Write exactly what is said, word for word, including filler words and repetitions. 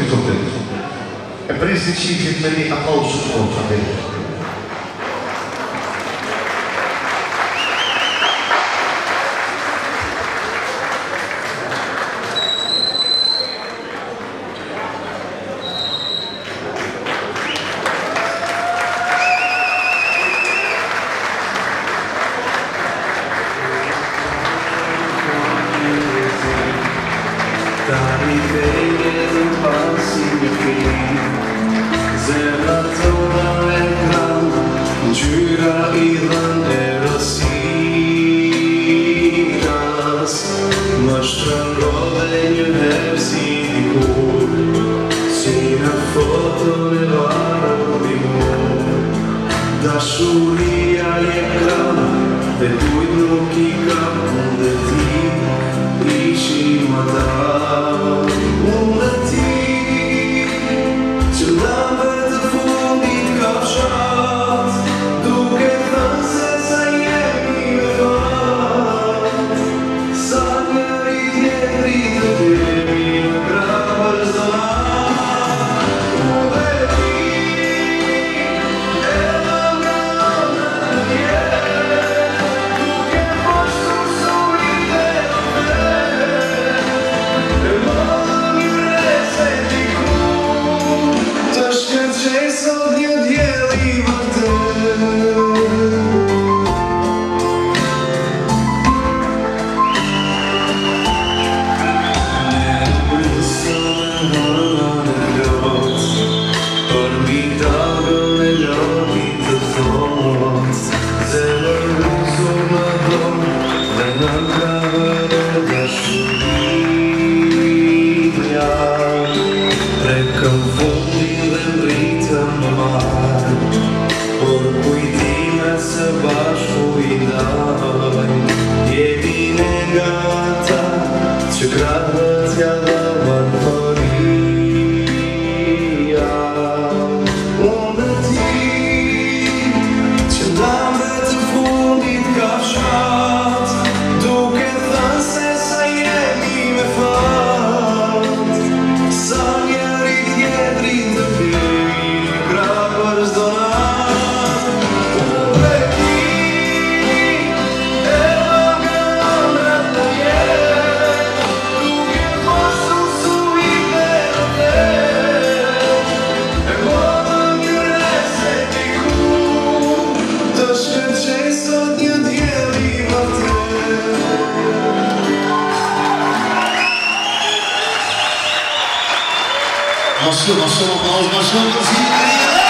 contente. En precies zie je met die applaus voor van dit. Dashuria je krana, veduj nuki kako leti, iši mada uleti. Će nama da fundit kao šat, duge danse zajemi me vat. Sanjari vjetri da tebi na grabar zna. Masuk, masuk, masuk, masuk, masuk.